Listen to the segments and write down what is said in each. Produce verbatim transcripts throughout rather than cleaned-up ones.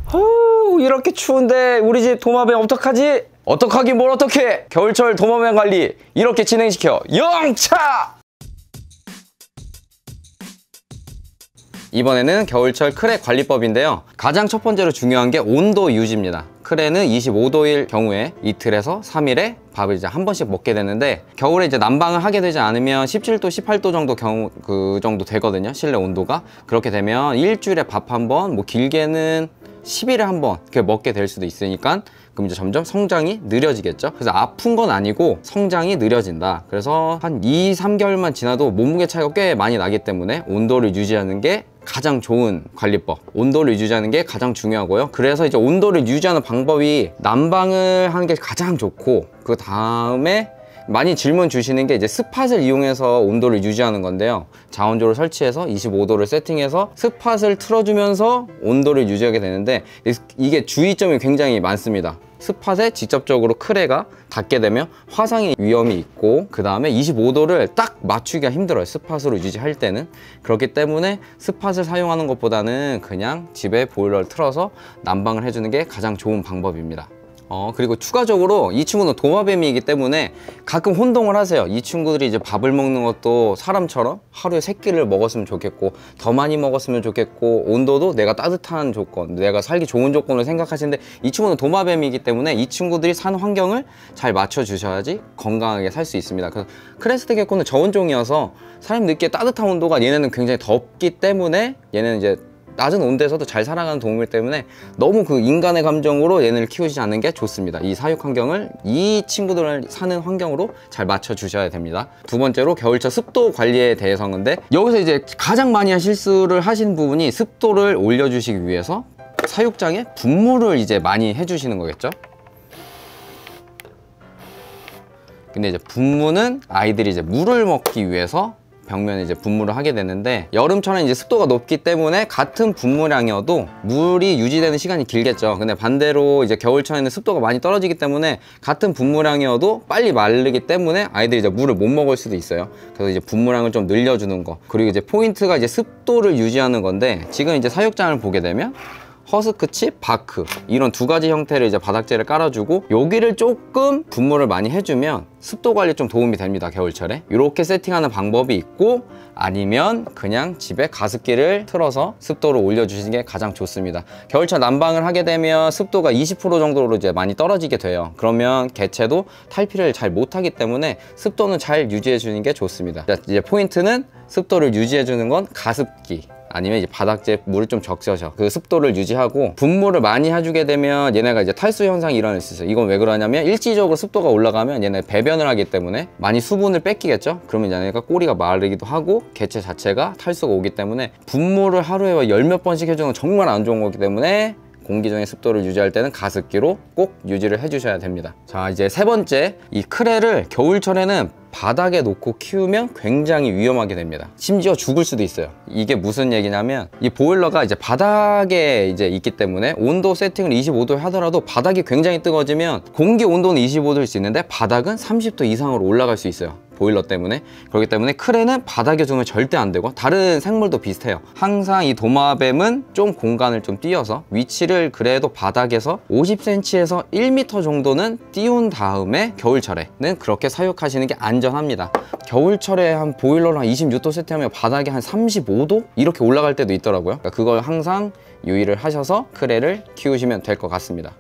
후, 이렇게 추운데 우리 집 도마뱀 어떡하지? 어떡하긴 뭘 어떡해! 겨울철 도마뱀 관리 이렇게 진행시켜 영차! 이번에는 겨울철 크레 관리법인데요. 가장 첫 번째로 중요한 게 온도 유지입니다. 크레는 이십오 도일 경우에 이틀에서 삼 일에 밥을 이제 한 번씩 먹게 되는데, 겨울에 이제 난방을 하게 되지 않으면 십칠 도, 십팔 도 정도 경우 그 정도 되거든요. 실내 온도가. 그렇게 되면 일주일에 밥 한 번, 뭐 길게는 십 일에 한 번 이렇게 먹게 될 수도 있으니까 그럼 이제 점점 성장이 느려지겠죠. 그래서 아픈 건 아니고 성장이 느려진다. 그래서 한 이, 삼 개월만 지나도 몸무게 차이가 꽤 많이 나기 때문에 온도를 유지하는 게 가장 좋은 관리법, 온도를 유지하는 게 가장 중요하고요. 그래서 이제 온도를 유지하는 방법이 난방을 하는 게 가장 좋고, 그 다음에 많이 질문 주시는 게 이제 스팟을 이용해서 온도를 유지하는 건데요. 자원조를 설치해서 이십오 도를 세팅해서 스팟을 틀어주면서 온도를 유지하게 되는데, 이게 주의점이 굉장히 많습니다. 스팟에 직접적으로 크레가 닿게 되면 화상의 위험이 있고, 그 다음에 이십오 도를 딱 맞추기가 힘들어요, 스팟으로 유지할 때는. 그렇기 때문에 스팟을 사용하는 것보다는 그냥 집에 보일러를 틀어서 난방을 해주는 게 가장 좋은 방법입니다. 어 그리고 추가적으로 이 친구는 도마뱀이기 때문에 가끔 혼동을 하세요. 이 친구들이 이제 밥을 먹는 것도 사람처럼 하루에 세 끼를 먹었으면 좋겠고, 더 많이 먹었으면 좋겠고, 온도도 내가 따뜻한 조건, 내가 살기 좋은 조건을 생각하시는데, 이 친구는 도마뱀이기 때문에 이 친구들이 사는 환경을 잘 맞춰 주셔야지 건강하게 살 수 있습니다. 그래서 크레스트 게코는 저온종이어서 사람 느끼기에 따뜻한 온도가, 얘네는 굉장히 덥기 때문에 얘네는 이제 낮은 온도에서도 잘 살아가는 동물 때문에 너무 그 인간의 감정으로 얘네를 키우지 않는 게 좋습니다. 이 사육 환경을 이 친구들 사는 환경으로 잘 맞춰 주셔야 됩니다. 두 번째로 겨울철 습도 관리에 대해서인데, 여기서 이제 가장 많이 실수를 하신 부분이 습도를 올려주시기 위해서 사육장에 분무를 이제 많이 해주시는 거겠죠. 근데 이제 분무는 아이들이 이제 물을 먹기 위해서 벽면에 이제 분무를 하게 되는데, 여름철은 이제 습도가 높기 때문에 같은 분무량이어도 물이 유지되는 시간이 길겠죠. 근데 반대로 이제 겨울철에는 습도가 많이 떨어지기 때문에 같은 분무량이어도 빨리 마르기 때문에 아이들이 이제 물을 못 먹을 수도 있어요. 그래서 이제 분무량을 좀 늘려주는 거, 그리고 이제 포인트가 이제 습도를 유지하는 건데, 지금 이제 사육장을 보게 되면 허스크칩, 바크 이런 두 가지 형태를 이제 바닥재를 깔아주고, 여기를 조금 분무를 많이 해주면 습도 관리에 좀 도움이 됩니다. 겨울철에 이렇게 세팅하는 방법이 있고, 아니면 그냥 집에 가습기를 틀어서 습도를 올려주시는 게 가장 좋습니다. 겨울철 난방을 하게 되면 습도가 이십 퍼센트 정도로 이제 많이 떨어지게 돼요. 그러면 개체도 탈피를 잘 못하기 때문에 습도는 잘 유지해 주는 게 좋습니다. 자, 이제 포인트는 습도를 유지해 주는 건 가습기, 아니면 이제 바닥재 물을 좀 적셔서 그 습도를 유지하고, 분무를 많이 해주게 되면 얘네가 이제 탈수 현상이 일어날 수 있어요. 이건 왜 그러냐면 일시적으로 습도가 올라가면 얘네 배변을 하기 때문에 많이 수분을 뺏기겠죠. 그러면 얘네가 꼬리가 마르기도 하고 개체 자체가 탈수가 오기 때문에 분무를 하루에 열 몇 번씩 해주는 건 정말 안 좋은 거기 때문에 공기중의 습도를 유지할 때는 가습기로 꼭 유지를 해주셔야 됩니다. 자, 이제 세 번째, 이 크레를 겨울철에는 바닥에 놓고 키우면 굉장히 위험하게 됩니다. 심지어 죽을 수도 있어요. 이게 무슨 얘기냐면, 이 보일러가 이제 바닥에 이제 있기 때문에 온도 세팅을 이십오 도에 하더라도 바닥이 굉장히 뜨거워지면 공기 온도는 이십오 도일 수 있는데 바닥은 삼십 도 이상으로 올라갈 수 있어요, 보일러 때문에. 그렇기 때문에 크레는 바닥에 두면 절대 안 되고, 다른 생물도 비슷해요. 항상 이 도마뱀은 좀 공간을 좀 띄워서 위치를 그래도 바닥에서 오십 센티미터에서 일 미터 정도는 띄운 다음에 겨울철에는 그렇게 사육하시는 게 안전합니다. 겨울철에 한 보일러를 한 이십육 도 세팅하면 바닥에 한 삼십오 도 이렇게 올라갈 때도 있더라고요. 그러니까 그걸 항상 유의를 하셔서 크레를 키우시면 될 것 같습니다.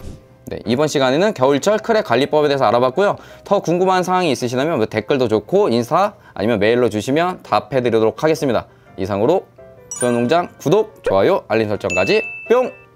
네, 이번 시간에는 겨울철 크레 관리법에 대해서 알아봤고요. 더 궁금한 사항이 있으시다면 뭐 댓글도 좋고 인스타 아니면 메일로 주시면 답해드리도록 하겠습니다. 이상으로 수원농장 구독, 좋아요, 알림 설정까지 뿅!